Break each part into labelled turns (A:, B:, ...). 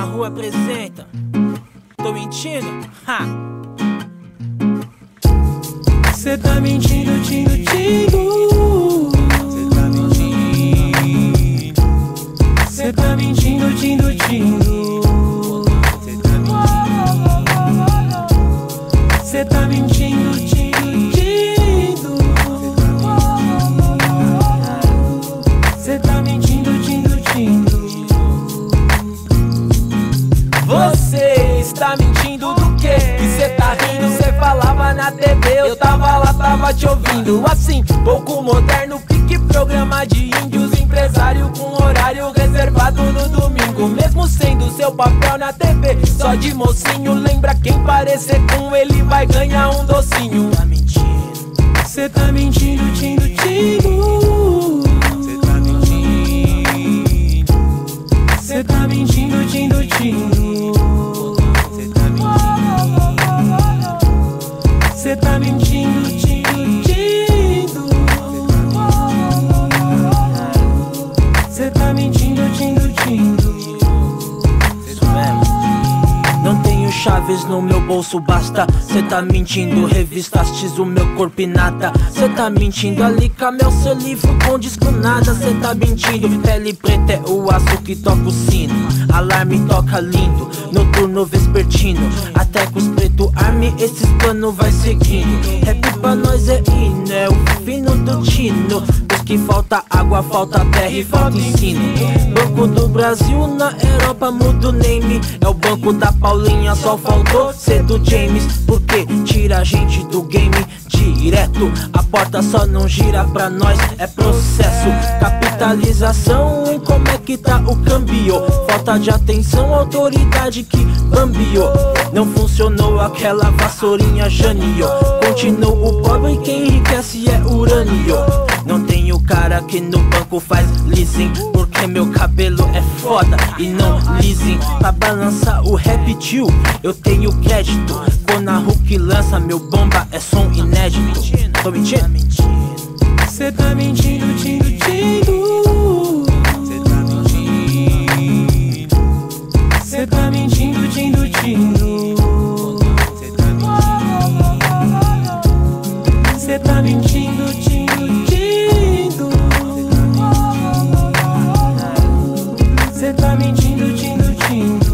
A: na rua apresenta. Tô mentindo? Ha!
B: Cê tá mentindo, tindo, tindo. Cê tá mentindo, tindo, tindo. Cê tá mentindo, tindo, tindo. Cê tá mentindo, tindo, tindo.
A: Você está mentindo do quê? Que cê tá rindo, cê falava na TV. Eu tava lá, tava te ouvindo. Assim, pouco moderno, pique programa de índios. Empresário com horário reservado no domingo. Mesmo sendo seu papel na TV só de mocinho, lembra quem parecer com ele vai ganhar um docinho. Tá mentindo.
B: Cê tá mentindo, tindo, tindo.
A: Cê tá mentindo.
B: Cê tá mentindo, tindo, tindo. Cê tá mentindo, tindo, tindo. Cê tá mentindo, tindo, tindo.
A: Isso mesmo. Não tenho chaves no meu bolso, basta. Cê tá mentindo, revistastes o meu corpo e nada. Cê tá mentindo, ali camel seu livro com disco nada. Cê tá mentindo, pele preta é o aço que toca o sino. Alarme toca lindo, noturno vespertino. Até com os preto arme, esses planos vai seguindo. Rap pra nós é hino, é o fino do tino. Pois que falta água, falta terra e falta ensino. Banco do Brasil na Europa muda o name. É o banco da Paulinha, só faltou ser do James. Porque tira a gente do game direto. A porta só não gira pra nós, é processo. Capitalização, como é que tá o câmbio? Falta de atenção, autoridade que bambiou. Não funcionou aquela vassourinha Janio. Continuo pobre e quem enriquece é urânio. Não tenho cara que no banco faz leasing, porque meu cabelo é foda e não leasing. Pra balançar o rap tio, eu tenho crédito. Quando a Hulk lança, meu bomba é som inédito. Tô mentindo?
B: Cê tá mentindo, tindo, tindo. Cê tá mentindo, tindo, tindo. Cê tá mentindo, tindo, tindo. Cê tá mentindo, tindo, tindo.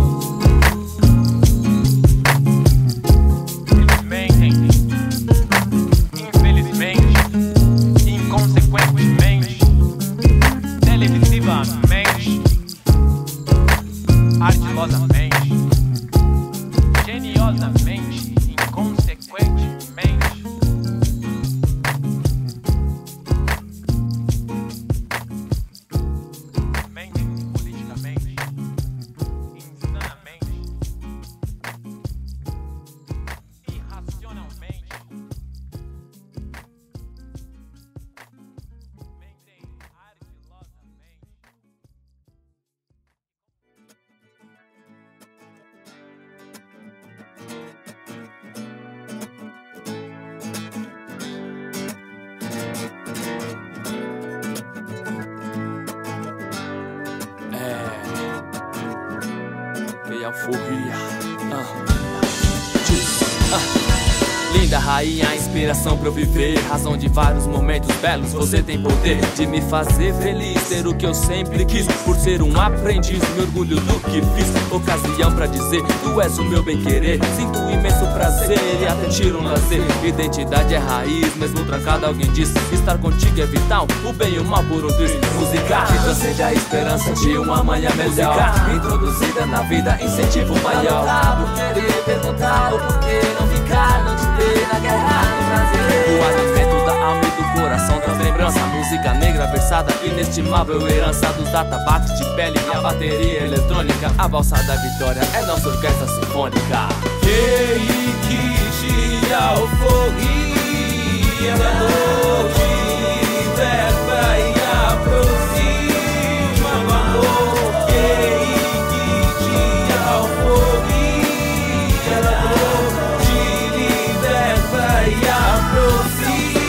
C: Infelizmente, inconsequentemente, televisivamente, artilosamente, geniosamente, inconsequentemente, politicamente, insanamente, irracionalmente.
D: Que euforia. Linda rainha, inspiração pra eu viver, razão de vários momentos belos. Você tem poder de me fazer feliz, ter o que eu sempre quis. Por ser um aprendiz, me orgulho do que fiz. Ocasião pra dizer, tu és o meu bem-querer. Sinto um imenso prazer e até tiro um lazer. Identidade é raiz, mesmo trancada alguém diz. Estar contigo é vital, o bem e o mal por um triz. Música que transcende a esperança de uma manhã melhor. Música introduzida na vida, incentivo maior. Por querer perguntar o porquê não ficar, não te ter na guerra, no prazer. O advento da alma e do coração traz lembrança. Música negra versada, inestimável herança dos atabaques de pele e a bateria eletrônica. A valsa da vitória é nossa orquestra sinfônica.
B: Que dia euforia da noite liberta e aproxima do amor. Que dia euforia da noite liberta e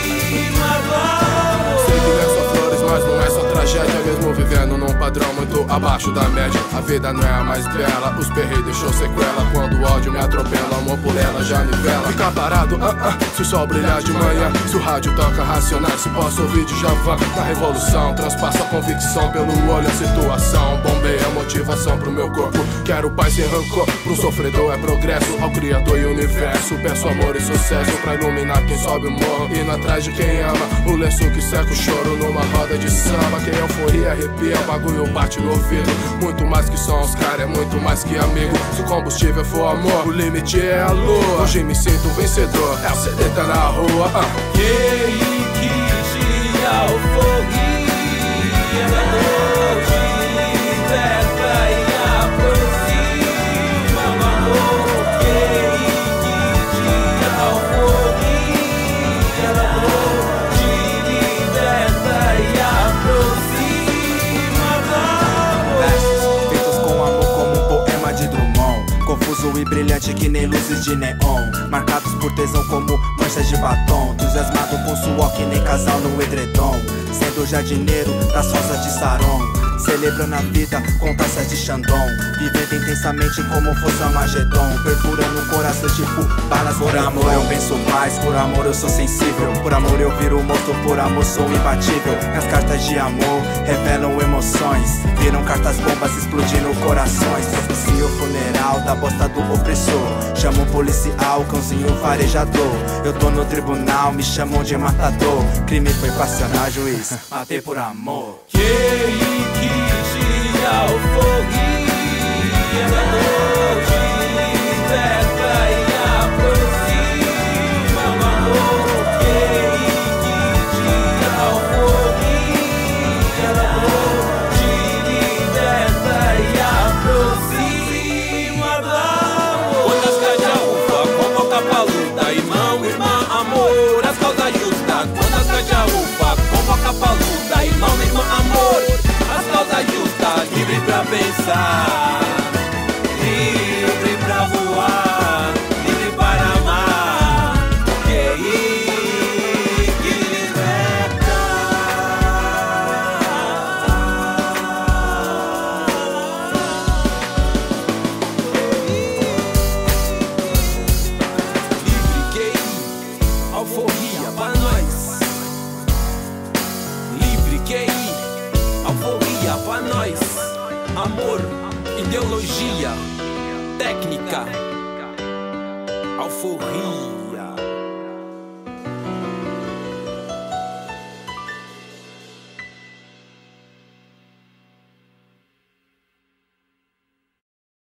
B: aproxima do amor.
E: Sei que não é só flores, mas não é só tragédia. Mesmo vivendo num padrão muito abaixo da média, a vida não é a mais bela. Os perreios deixou sequela, quando o ódio me atropela, amor por ela já nivela. Ficar parado, se o sol brilhar de manhã, se o rádio toca Racionais, se posso ouvir de Javan. Na revolução, transpassa a convicção pelo olho, a situação bombeia a motivação pro meu corpo. Quero paz sem rancor, pro sofredor é progresso, ao criador e universo peço amor e sucesso, pra iluminar quem sobe o morro, indo atrás de quem ama, o lenço que seca o choro numa roda de samba. Quem euforia arrepia, o bagulho bate no ouvido. Muito mais que sons, cara, é muito mais que amigo. Se o combustível for amor, o limite é a lua. Hoje me sinto vencedor, é o CD tá na rua.
B: Quem quis a euforia da noite liberta e aproxima o amor. Quem quis a euforia da noite liberta e aproxima o amor.
F: Versos feitos com amor como um poema de Drummond, confuso e brilhante que nem luzes de neon, marcados por tesão como manchas de batom, entusiasmado com suor que nem casal no edredom, sendo jardineiro das rosas de Saron, celebrando a vida com taças de Chandon, vivendo intensamente como fosse Armagedon, perfurando o coração tipo balas. Por amor eu penso mais, por amor eu sou sensível, por amor eu viro morto, por amor sou imbatível. Minhas cartas de amor revelam emoções, viram cartas bombas explodindo corações. Propicio o funeral da bosta do opressor, chamo o policial, cãozinho farejador. Eu tô no tribunal, me chamam de matador, crime foi passional, juiz, matei por amor.
B: Quem quis a euforia da noite liberta e aproxima o amor. Quem quis a euforia da noite liberta e aproxima do amor.
G: Quantas caja-uva, convoca pra luta, irmão, irmã, amor, as causas justas. Quantas caja-uva, convoca pra luta, irmão, irmã, amor, as causas justas. Livre pra pensar, livre pra voar, livre para amar. QI que liberta.
B: Livre QI, euforia pra nós. Livre QI, euforia pra nós. Amor, ideologia, técnica, euforia.